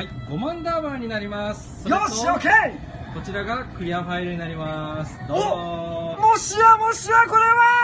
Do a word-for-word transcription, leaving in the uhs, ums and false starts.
はい、ごまんダーバーになります。 よし、オッケー。 こちらがクリアファイルになります。どうぞ。 お、もしやもしやこれは